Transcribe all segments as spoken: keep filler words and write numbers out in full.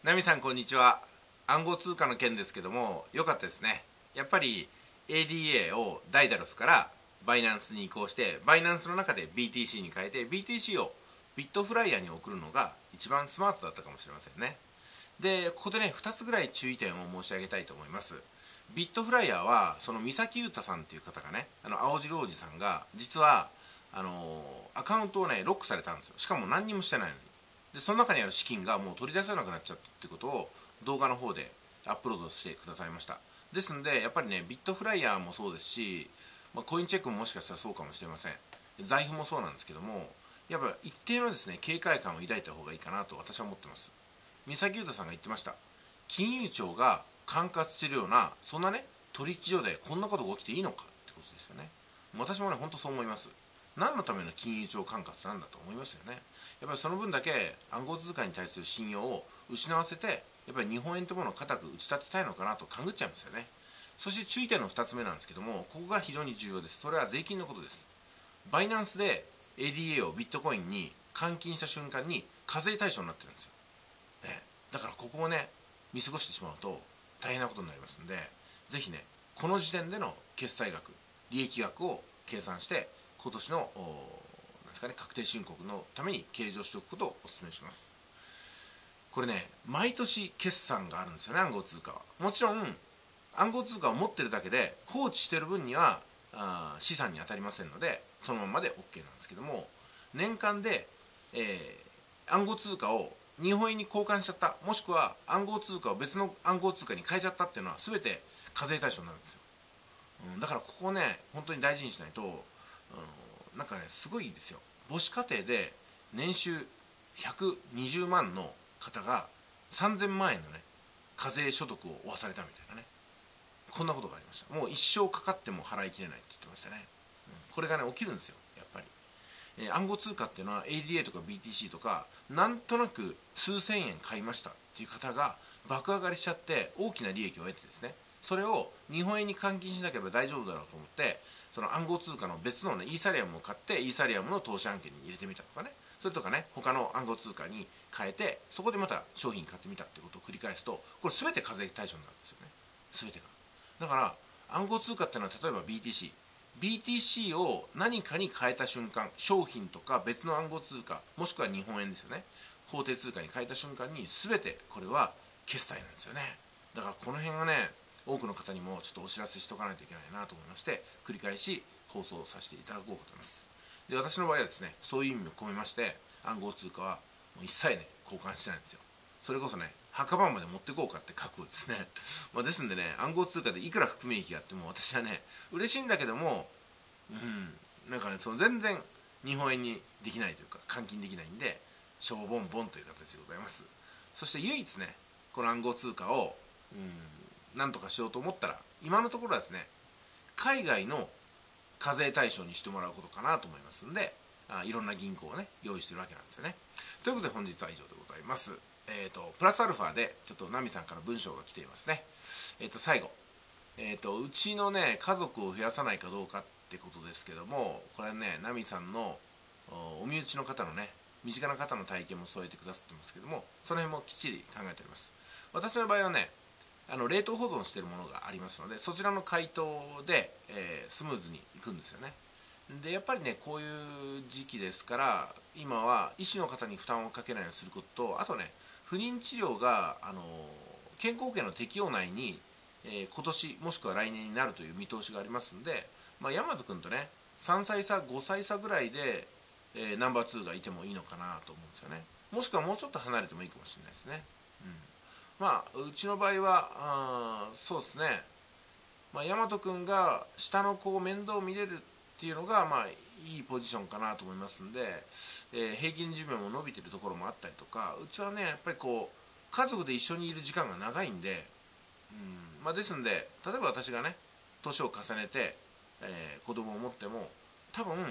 ナミさんこんにちは。暗号通貨の件ですけども、良かったですね。やっぱり エーディーエー をダイダロスからバイナンスに移行して、バイナンスの中で ビーティーシー に変えて ビーティーシー をビットフライヤーに送るのが一番スマートだったかもしれませんね。でここでねふたつぐらい注意点を申し上げたいと思います。ビットフライヤーはその三崎裕太さんっていう方がね、あの青白おじさんが実はあのアカウントをねロックされたんですよ。しかも何にもしてないのに。でその中にある資金がもう取り出せなくなっちゃったっていうことを動画の方でアップロードしてくださいました。ですんでやっぱりねビットフライヤーもそうですし、まあ、コインチェックももしかしたらそうかもしれません。財布もそうなんですけども、やっぱ一定のですね警戒感を抱いた方がいいかなと私は思ってます。三崎裕太さんが言ってました。金融庁が管轄してるようなそんなね取引所でこんなことが起きていいのかってことですよね。私もねほんとそう思います。何のための金融庁管轄なんだと思いますよね。やっぱりその分だけ暗号通貨に対する信用を失わせて、やっぱり日本円というものを固く打ち立てたいのかなと勘ぐっちゃいますよね。そして注意点のふたつめなんですけども、ここが非常に重要です。それは税金のことです。バイナンスで エーディーエー をビットコインに換金した瞬間に課税対象になってるんですよ、ね、だからここをね見過ごしてしまうと大変なことになりますんで、ぜひねこの時点での決済額利益額を計算して今年のなんですかね確定申告のために計上しておくことをお勧めします。これね毎年決算があるんですよね、暗号通貨は。もちろん暗号通貨を持ってるだけで放置してる分にはあ資産に当たりませんので、そのままで OK なんですけども、年間で、えー、暗号通貨を日本円に交換しちゃった、もしくは暗号通貨を別の暗号通貨に変えちゃったっていうのは全て課税対象になるんですよ、うん、だからここをね本当に大事にしないと、うん、なんかねすごいですよ。母子家庭で年収ひゃくにじゅうまんの方がさんぜんまん円のね課税所得を負わされたみたいなね、こんなことがありました。もう一生かかっても払いきれないって言ってましたね、うん、これがね起きるんですよやっぱり。えー暗号通貨っていうのは エーディーエー とか ビーティーシー とかなんとなく数千円買いましたっていう方が爆上がりしちゃって大きな利益を得てですね、それを日本円に換金しなければ大丈夫だろうと思って、その暗号通貨の別のねイーサリアムを買ってイーサリアムの投資案件に入れてみたとかね、それとかね他の暗号通貨に変えてそこでまた商品買ってみたってことを繰り返すと、これ全て課税対象になるんですよね、全てが。だから暗号通貨っていうのは例えば ビーティーシービーティーシー を何かに変えた瞬間、商品とか別の暗号通貨もしくは日本円ですよね、法定通貨に変えた瞬間に全てこれは決済なんですよね。だからこの辺がね多くの方にもちょっとお知らせしとかないといけないなと思いまして、繰り返し放送させていただこうかと思います。で私の場合はですねそういう意味を込めまして、暗号通貨はもう一切ね交換してないんですよ。それこそね墓場まで持ってこうかって覚悟ですねまあですんでね、暗号通貨でいくら含み益があっても私はね嬉しいんだけども、うんなんかねその全然日本円にできないというか換金できないんで、しょぼんぼんという形でございます。そして唯一ねこの暗号通貨をうんなんとかしようと思ったら、今のところはですね海外の課税対象にしてもらうことかなと思いますんで、あいろんな銀行をね用意してるわけなんですよね。ということで本日は以上でございます。えーと、プラスアルファでちょっとナミさんから文章が来ていますね。えーと最後、えーとうちのね家族を増やさないかどうかってことですけども、これねナミさんのお身内の方のね身近な方の体験も添えてくださってますけども、その辺もきっちり考えております。私の場合はねあの冷凍保存しているものがありますので、そちらの解凍で、えースムーズにいくんですよね。でやっぱりねこういう時期ですから、今は医師の方に負担をかけないようにすることと、あとね不妊治療が、あの健康保険の適用内に、えー今年もしくは来年になるという見通しがありますんで、まあ、大和君とねさんさい差ごさい差ぐらいで、えーナンバーツーがいてもいいのかなと思うんですよね。もしくはもうちょっと離れてもいいかもしれないですね。うん、まあうちの場合はあそうですね、まあ、大和君が下の子を面倒見れるっていうのがまあいいポジションかなと思いますんで、えー平均寿命も伸びてるところもあったりとか、うちはねやっぱりこう家族で一緒にいる時間が長いんで、うんまあ、ですんで例えば私がね年を重ねて、えー子供を持っても多分、うん、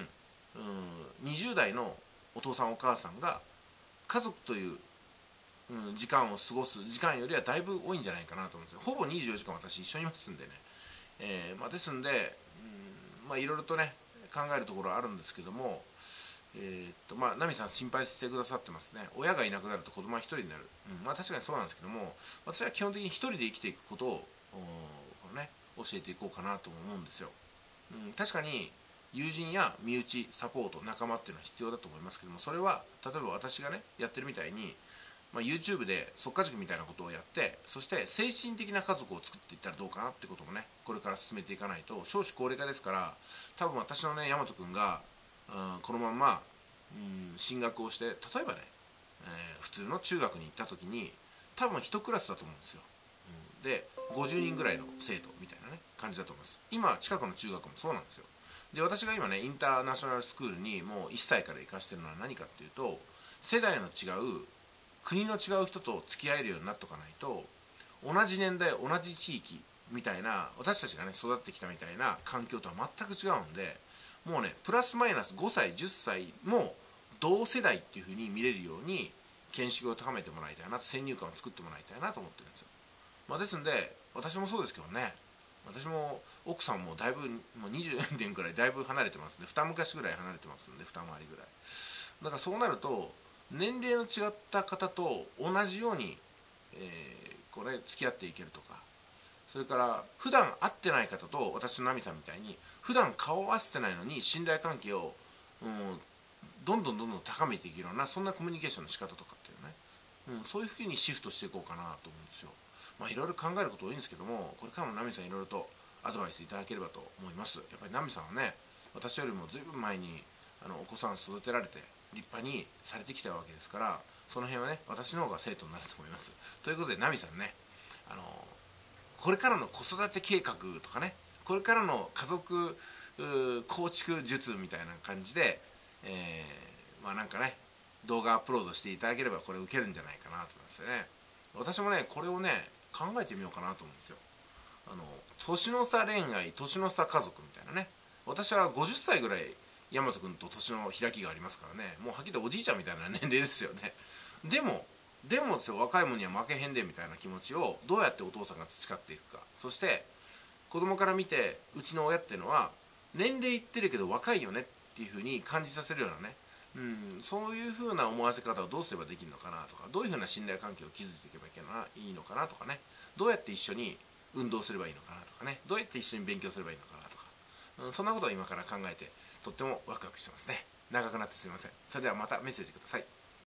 にじゅう代のお父さんお母さんが家族という、うん、時間を過ごす時間よりはだいぶ多いんじゃないかなと思うんですよ。ほぼにじゅうよじかん私一緒にいますんでね、えーまあ、ですんで、うんまあ、いろいろとね考えるところはあるんですけども、 えーっとまあナミさん心配してくださってますね。親がいなくなると子供は一人になる、うん、まあ確かにそうなんですけども、私は基本的に一人で生きていくことをこの、ね、教えていこうかなと思うんですよ。うん、確かに友人や身内サポート仲間っていうのは必要だと思いますけども、それは例えば私がねやってるみたいに、まあ、YouTube で即家塾みたいなことをやって、そして精神的な家族を作っていったらどうかなってこともねこれから進めていかないと。少子高齢化ですから、多分私のね大和くんが、うん、このまんま、うん、進学をして、例えばね、えー普通の中学に行った時に多分一クラスだと思うんですよ。うん、でごじゅうにんぐらいの生徒みたいなね感じだと思います。今近くの中学もそうなんですよ。で私が今ねインターナショナルスクールにもういっさいから行かしてるのは何かっていうと、世代の違う国の違う人と付き合えるようになっとかないと、同じ年代同じ地域みたいな、私たちがね育ってきたみたいな環境とは全く違うんで、もうねプラスマイナスごさいじゅっさいも同世代っていう風に見れるように見識を高めてもらいたいなと、先入観を作ってもらいたいなと思ってるんですよ。まあ、ですんで私もそうですけどね、私も奥さんもだいぶもうにじゅうねんくらいだいぶ離れてますんで、二昔ぐらい離れてますんで、二回りぐらいだから、そうなると年齢の違った方と同じように、えー、これ付き合っていけるとか、それから普段会ってない方と私とナミさんみたいに普段顔を合わせてないのに信頼関係を、うん、どんどんどんどん高めていけるような、そんなコミュニケーションの仕方とかっていうね、うん、そういうふうにシフトしていこうかなと思うんですよ。まあいろいろ考えること多いんですけども、これからもナミさんいろいろとアドバイスいただければと思います。やっぱりナミさんはね、私よりもずいぶん前にあのお子さん育てられて立派にされてきたわけですから、その辺はね私の方が生徒になると思います。ということでナミさんね、あのこれからの子育て計画とかね、これからの家族構築術みたいな感じで、えー、まあなんかね動画アップロードしていただければこれ受けるんじゃないかなと思いますね。私もねこれをね考えてみようかなと思うんですよ。あの年の差恋愛、年の差家族みたいなね。私はごじゅっさいぐらい大和君と年の開きがありますからね、もうはっきり言っておじいちゃんみたいな年齢ですよね。でもでもですよ、若い者には負けへんでみたいな気持ちをどうやってお父さんが培っていくか。そして子供から見てうちの親っていうのは年齢いってるけど若いよねっていう風に感じさせるようなね、うん、そういう風な思わせ方をどうすればできるのかなとか、どういう風な信頼関係を築いていけばいいのかなとかね、どうやって一緒に運動すればいいのかなとかね、どうやって一緒に勉強すればいいのかなとか、うん、そんなことを今から考えてとってもワクワクしてますね。長くなってすみません。それではまたメッセージください。